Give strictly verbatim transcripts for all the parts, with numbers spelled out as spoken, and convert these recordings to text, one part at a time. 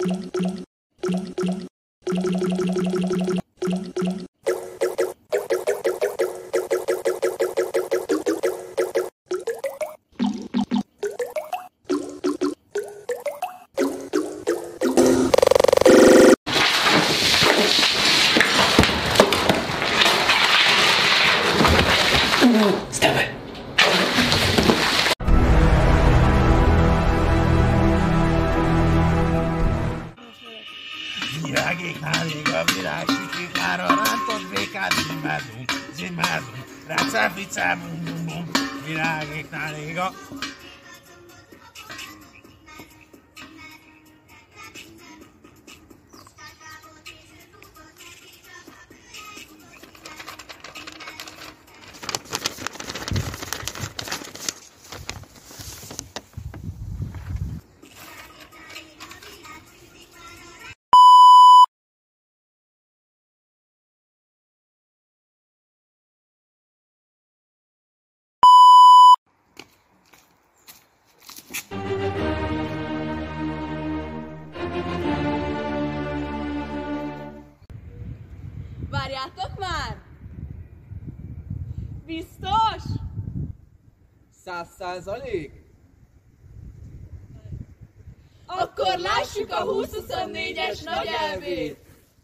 Virágéknál ég a virág, sikréknára rántott békát, zimádunk, zimádunk, rácáficá, bum bum bum, virágéknál ég a... Várjátok már! Biztos? Száz százalék? Akkor lássuk a húsz huszonnégyes nagy elvét!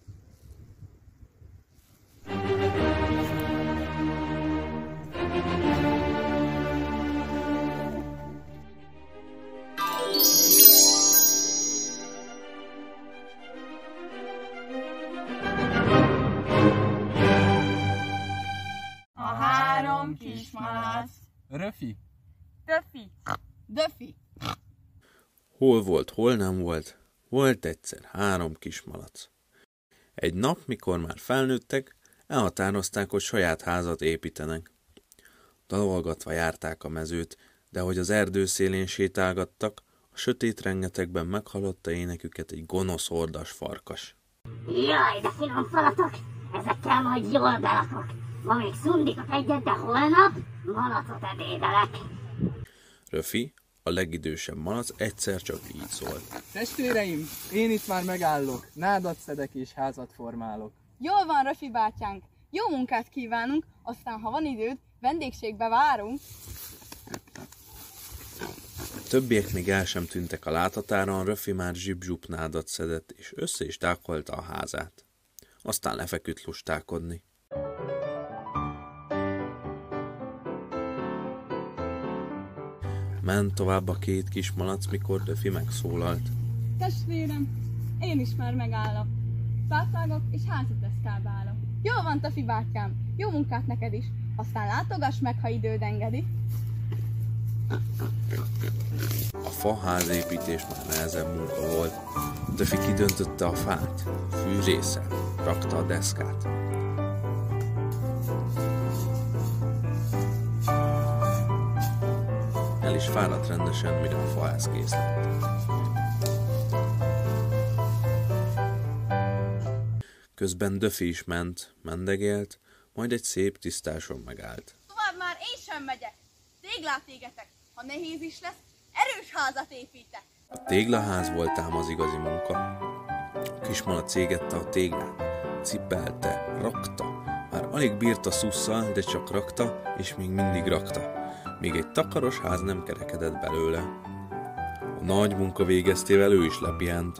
Kismalac. Röfi. Döfi. Döfi. Hol volt, hol nem volt, volt egyszer három kismalac. Egy nap, mikor már felnőttek, elhatározták, hogy saját házat építenek. Dalolgatva járták a mezőt, de hogy az erdő szélén sétálgattak, a sötét rengetegben meghallotta éneküket egy gonosz ordas farkas. Jaj, de finom falatok! Ezekkel majd jól belakok. Ma még szundikok egyet, de holnap malacot ebédelek. Röfi, a legidősebb malac egyszer csak így szólt. Testvéreim, én itt már megállok, nádat szedek és házat formálok. Jól van, Röfi bátyánk. Jó munkát kívánunk, aztán ha van időd, vendégségbe várunk. A többiek még el sem tűntek a láthatáron, Röfi már zsip-zsup nádat szedett, és össze is tákolta a házát. Aztán lefeküdt lustálkodni. Ment tovább a két kis malac, mikor Röfi megszólalt. Testvérem, én is már megállok. Pártágok és házat deszkábálok. Jól van, Töfi bátyám, jó munkát neked is. Aztán látogass meg, ha időd engedi. A faházépítés már nehezebb munka volt. Töfi kidöntötte a fát, fűrésszel, rakta a deszkát. El is fáradt rendesen, mire a faház kész lett. Közben Döfi is ment, mendegélt, majd egy szép tisztáson megállt. Tovább már én sem megyek. Téglát égetek. Ha nehéz is lesz, erős házat építek. A téglaház volt ám az igazi munka. A kismalac égette a téglát, cipelte, rakta. Már alig bírta szusszal, de csak rakta, és még mindig rakta. Még egy takaros ház nem kerekedett belőle. A nagy munka végeztével ő is lepihent.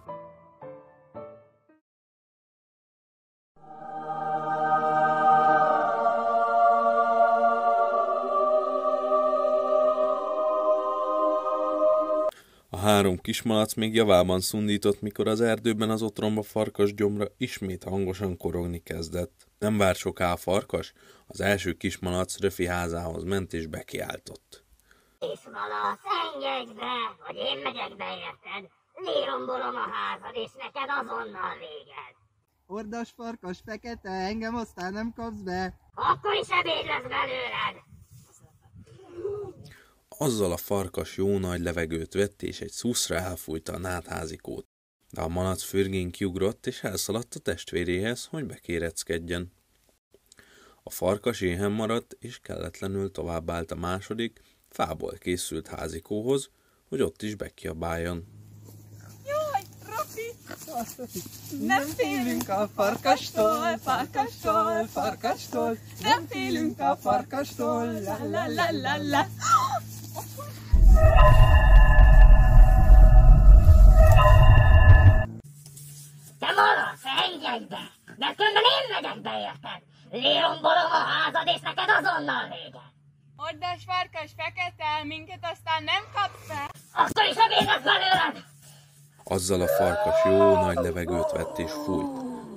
A három kismalac még javában szundított, mikor az erdőben az otromba farkas gyomra ismét hangosan korogni kezdett. Nem várt soká a farkas, az első kismalac Röfi házához ment és bekiáltott. Kismalac, engedj be, hogy én megyek be érted. Lérombolom a házad, és neked azonnal véged. Ordas farkas fekete, engem aztán nem kapsz be. Akkor is ebéd lesz belőled. Azzal a farkas jó nagy levegőt vett, és egy szuszra elfújta a nátházikót. De a malac fürgén kiugrott, és elszaladt a testvéréhez, hogy bekéreckedjen. A farkas éhen maradt, és kelletlenül továbbállt a második, fából készült házikóhoz, hogy ott is bekiabáljon. Jaj, Röfi! Nem félünk a farkastól, farkastól, farkastól, nem félünk a farkastól, la la la la la. Te malac, engedj be! Mert különben én megyek be, érted? Lérombolom a házad, és neked azonnal vége! Ordas farkas fekete, minket aztán nem kapsz be. Akkor is ebédek belőled! Azzal a farkas jó nagy levegőt vett és fújt.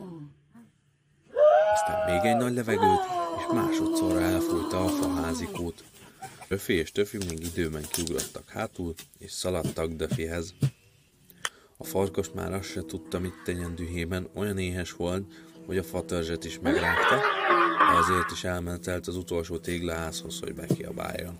Aztán még egy nagy levegőt, és másodszorra elfújta a faházikót. Döfi és Töfi még időben kiugrottak hátul, és szaladtak Döfihez. A farkas már azt se tudta, mit tegyen dühében, olyan éhes volt, hogy a fatörzset is megrágta, de azért is elmentelt az utolsó téglaházhoz, hogy bekiabáljon.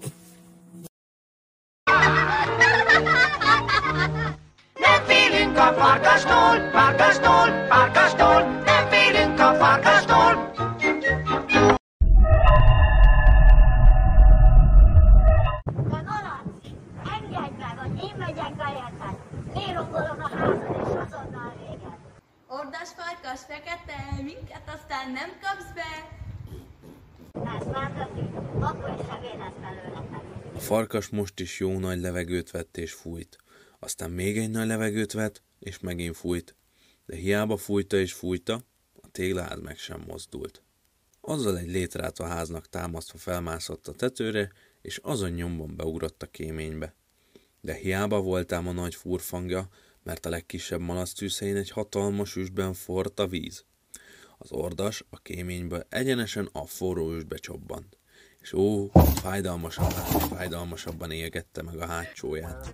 Nem félünk a farkastól, farkastól, farkastól, nem félünk a farkastól. De malac, engedj meg, hogy én megyek be, érted? Lérombolom a házad, és azonnal vége! Ordas farkas fekete, minket aztán nem kapsz be. Ez már Döfi, akkor is ebéd lesz belőletek! A farkas most is jó nagy levegőt vett és fújt. Aztán még egy nagy levegőt vett, és megint fújt. De hiába fújta és fújta, a téglaház meg sem mozdult. Azzal egy létrát a háznak támasztva felmászott a tetőre, és azon nyomban beugrott a kéménybe. De hiába volt ám a nagy furfangja, mert a legkisebb malactűzhelyén egy hatalmas üstben forrt a víz. Az ordas a kéményből egyenesen a forró üstbe csobbant, és ó, fájdalmasabban, fájdalmasabban égette meg a hátsóját.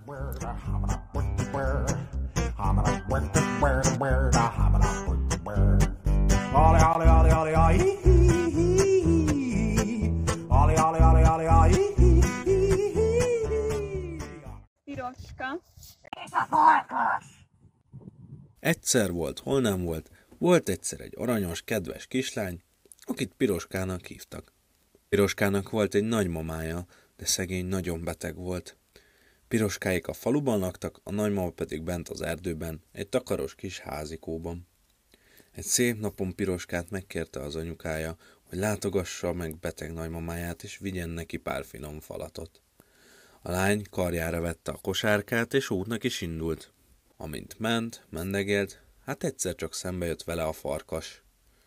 Piroska. És a farkas! Egyszer volt, hol nem volt, volt egyszer egy aranyos, kedves kislány, akit Piroskának hívtak. Piroskának volt egy nagymamája, de szegény nagyon beteg volt. Piroskáik a faluban laktak, a nagymama pedig bent az erdőben, egy takaros kis házikóban. Egy szép napon Piroskát megkérte az anyukája, hogy látogassa meg beteg nagymamáját, és vigyen neki pár finom falatot. A lány karjára vette a kosárkát, és útnak is indult. Amint ment, mendegélt, hát egyszer csak szembe jött vele a farkas.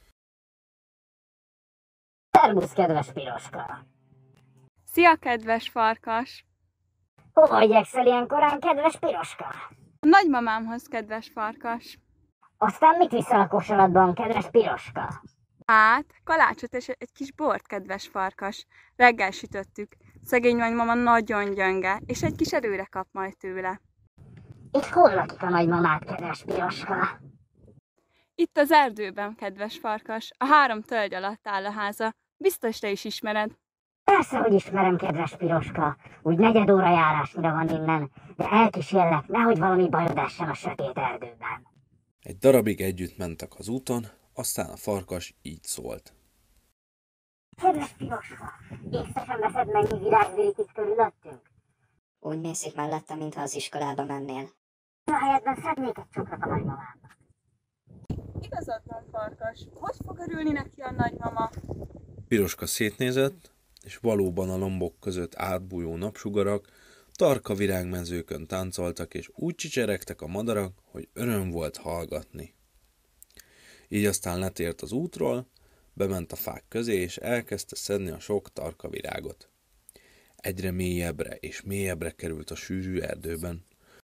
Szervusz, kedves Piroska! Szia, kedves farkas! Hova igyekszel ilyen korán, kedves Piroska? A nagymamámhoz, kedves farkas. Aztán mit viszel a kosaratban, kedves Piroska? Hát, kalácsot és egy kis bort, kedves farkas. Reggel sütöttük. Szegény nagymama nagyon gyönge, és egy kis erőre kap majd tőle. És hol lakik a nagymamád, kedves Piroska? Itt az erdőben, kedves farkas. A három tölgy alatt áll a háza. Biztos te is ismered. Persze, hogy ismerem, kedves Piroska. Úgy negyed óra járásnyira van innen, de elkísérlek, nehogy valami bajod essen a sötét erdőben. Egy darabig együtt mentek az úton, aztán a farkas így szólt. Kedves Piroska, észesen veszed, mennyi virágzőik itt körülöttünk? Úgy mész itt mellettem, mintha az iskolába mennél. A helyedben szednék egy csokrot a nagymamámnak. Igazad van, farkas. Hogy fog örülni neki a nagymama? Piroska szétnézett, és valóban a lombok között átbújó napsugarak, tarka virágmezőkön táncoltak, és úgy csicseregtek a madarak, hogy öröm volt hallgatni. Így aztán letért az útról, bement a fák közé, és elkezdte szedni a sok tarka virágot. Egyre mélyebbre és mélyebbre került a sűrű erdőben.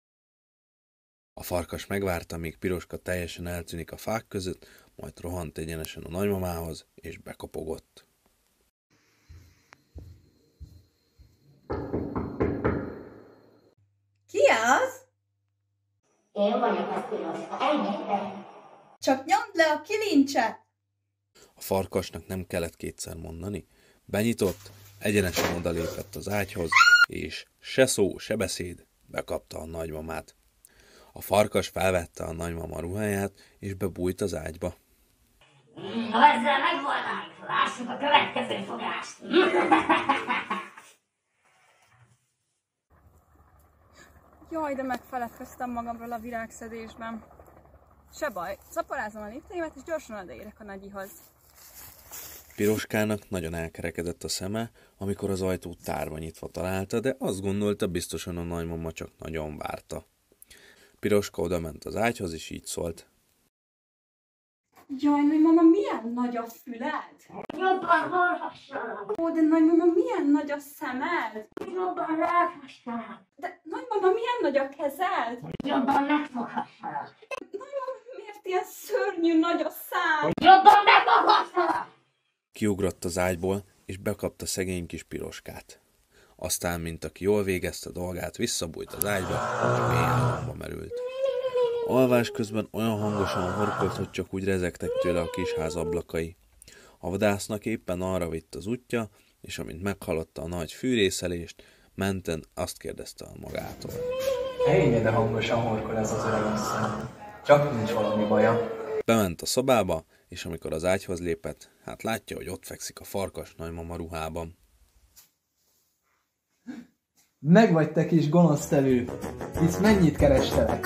A farkas megvárta, míg Piroska teljesen eltűnik a fák között, majd rohant egyenesen a nagymamához, és bekopogott. Ki az? Én vagyok a Piroska, engedj! Csak nyomd le a kilincset! A farkasnak nem kellett kétszer mondani. Benyitott, egyenesen odalépett az ágyhoz, és se szó, se beszéd, bekapta a nagymamát. A farkas felvette a nagymama ruháját, és bebújt az ágyba. Ha ezzel megvolnánk, lássuk a következő fogást! Jaj, de megfeledkeztem magamról a virágszedésben. Se baj, szaporázom a lépteimet, és gyorsan odaérek a nagyihoz. Piroskának nagyon elkerekedett a szeme, amikor az ajtót tárva nyitva találta, de azt gondolta, biztosan a nagymama csak nagyon várta. Piroska odament az ágyhoz, és így szólt. Jaj, nagymama, milyen nagy a füled? Jobban hallhassanak! Ó, de nagymama, milyen nagy a szemed? Jobban láthassanak! De nagymama, milyen nagy a kezed? Jobban megfoghassanak! Nagymama, miért ilyen szörnyű nagy a szám? Jobban megfoghassanak! Kiugrott az ágyból, és bekapta szegény kis Piroskát. Aztán, mint aki jól végezte dolgát, visszabújt az ágyba, és mély álomba merült. Alvás közben olyan hangosan horkolt, hogy csak úgy rezegtek tőle a kis ház ablakai. A vadásznak éppen arra vitt az útja, és amint meghallotta a nagy fűrészelést, menten azt kérdezte a magától. Ennyi, de hangosan horkol ez az öreg asszony. Csak nincs valami baja. Bement a szobába, és amikor az ágyhoz lépett, hát látja, hogy ott fekszik a farkas nagymama ruhában. Megvagy te kis gonosztevő! Hisz mennyit kerestelek?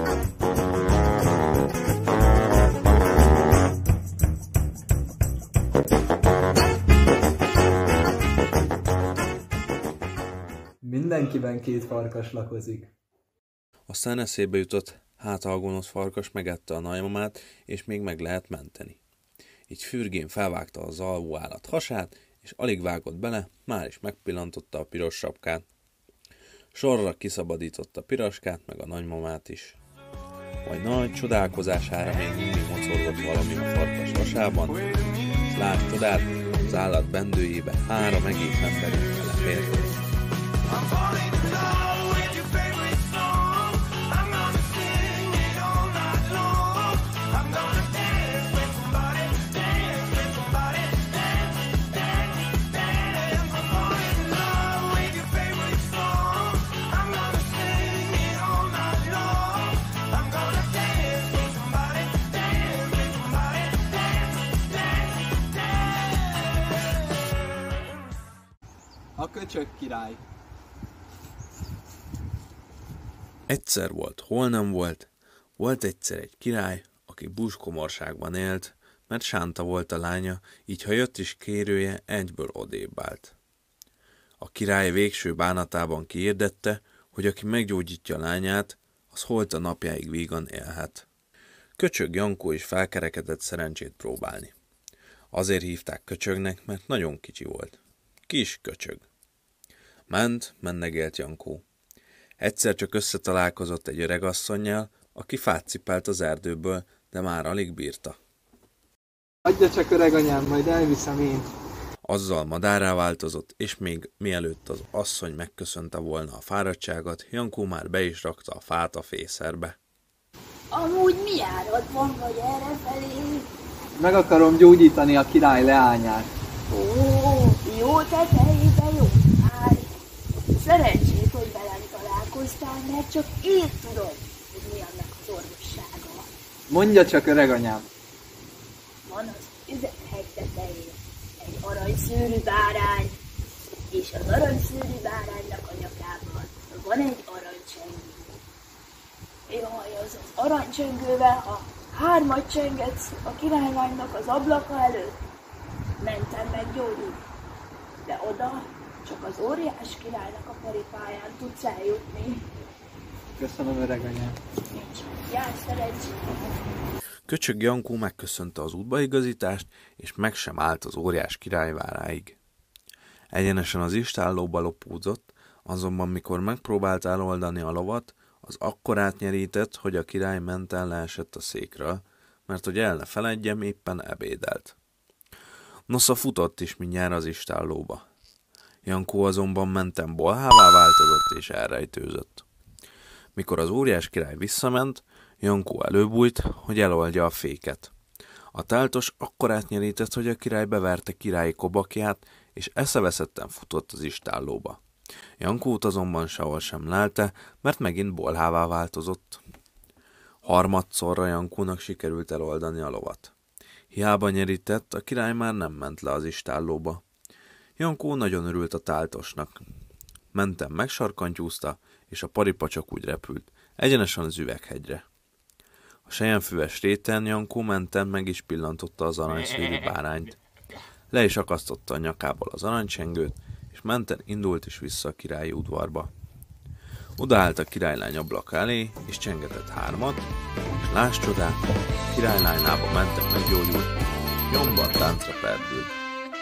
Mindenkiben két farkas lakozik. Aztán eszébe jutott, hát a gonosz farkas megette a nagymamát, és még meg lehet menteni. Így fürgén felvágta az alvó állat hasát, és alig vágott bele, már is megpillantotta a piros sapkát. Sorra kiszabadította Piroskát, meg a nagymamát is. Majd nagy csodálkozására még mindig mocorgott valami a farkas hasában, és lát csodát, az állat bendőjébe három egész emberünk belefért. A köcsög király. Egyszer volt, hol nem volt, volt egyszer egy király, aki búskomorságban élt, mert sánta volt a lánya, így ha jött is kérője, egyből odébb állt. A király végső bánatában kihirdette, hogy aki meggyógyítja a lányát, az holt a napjáig vígan élhet. Köcsög Jankó is felkerekedett szerencsét próbálni. Azért hívták köcsögnek, mert nagyon kicsi volt. Kis köcsög. Ment, mennegélt Jankó. Egyszer csak összetalálkozott egy öreg asszonnyal, aki fát cipelt az erdőből, de már alig bírta. Adja csak öreganyám, majd elviszem én. Azzal madárrá változott, és még mielőtt az asszony megköszönte volna a fáradtságot, Jankó már be is rakta a fát a fészerbe. Amúgy mi árad van, vagy errefelé? Meg akarom gyógyítani a király leányát. Ó, jó tetejébe jó állj. Szerencsét, hogy velem találkoztál, mert csak én tudom, hogy mi annak az orvossága. Mondja csak, öreganyám. Van az üveghegy tetején egy aranyszőrű bárány, és az aranyszőrű báránynak a nyakában van egy aranycsengő. Jaj, az az aranycsengővel, ha hármat csengetsz a királylánynak az ablaka előtt, mentem meggyógyulni. De oda csak az óriás királynak a paripáján tudsz eljutni. Köszönöm, öreganyám. Nincs, jár szerencsét. Köcsög Jankó megköszönte az útbaigazítást, és meg sem állt az óriás király váráig. Egyenesen az istállóba lopódzott, azonban mikor megpróbált eloldani a lovat, az akkorát nyerített, hogy a király menten leesett a székről, mert hogy el ne feledjem, éppen ebédelt. Nosza futott is mindjárt az istállóba. Jankó azonban menten bolhává változott és elrejtőzött. Mikor az óriás király visszament, Jankó előbújt, hogy eloldja a féket. A táltos akkorát nyerített, hogy a király beverte királyi kobakját, és eszeveszetten futott az istállóba. Jankót azonban sehol sem lelte, mert megint bolhává változott. Harmadszorra Jankónak sikerült eloldani a lovat. Hiába nyerített, a király már nem ment le az istállóba. Jankó nagyon örült a táltosnak. Mentem megsarkantyúzta, és a paripa csak úgy repült, egyenesen az üveghegyre. A selyemfüves réten Jankó menten meg is pillantotta az aranyszőrű bárányt. Le is akasztotta a nyakából az aranycsengőt, és menten indult is vissza a királyi udvarba. Odaállt a királylány ablak elé, és csengetett hármat, és láss csodát, a királylány lába menten meggyógyult, nyomban táncra perdült.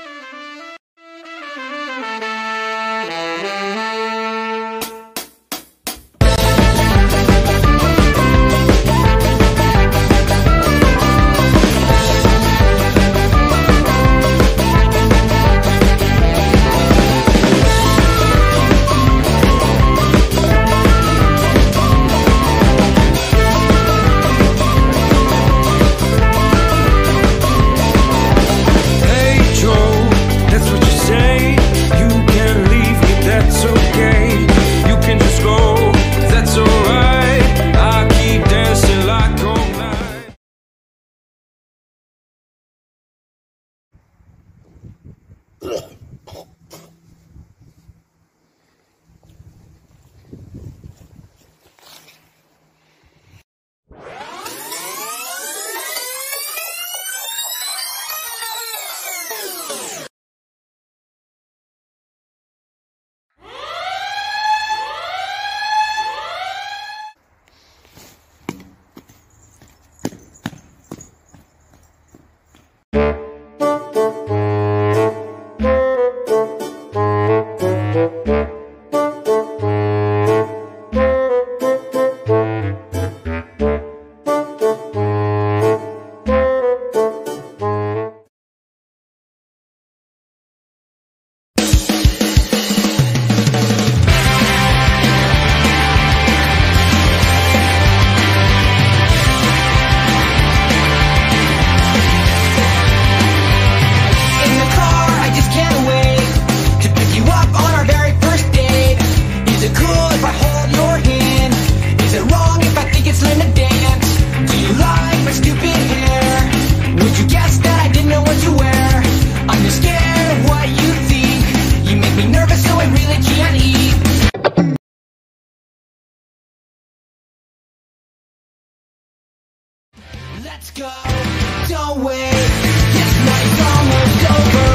Let's go, don't wait, this night's almost over.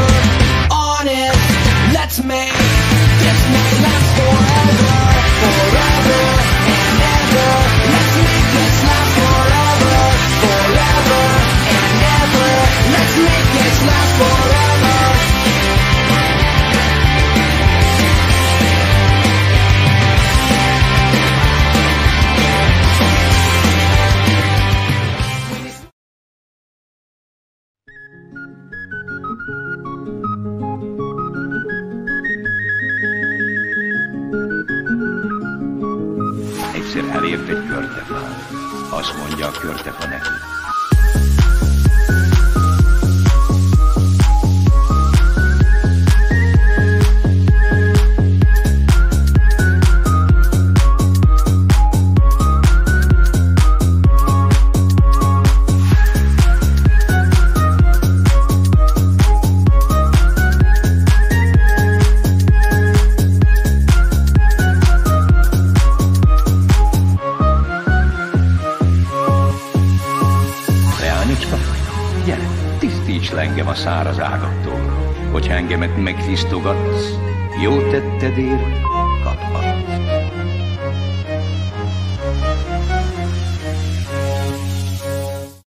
Honest, let's make this night last forever, forever and ever. Let's make this last forever, forever and ever. Let's make this last forever. Egyszer elért egy körtefát. Azt mondja a körtefa neki. Gyere, tisztíts le engem a száraz ágaktól, hogy engemet megtisztogatsz, jó tetted ér,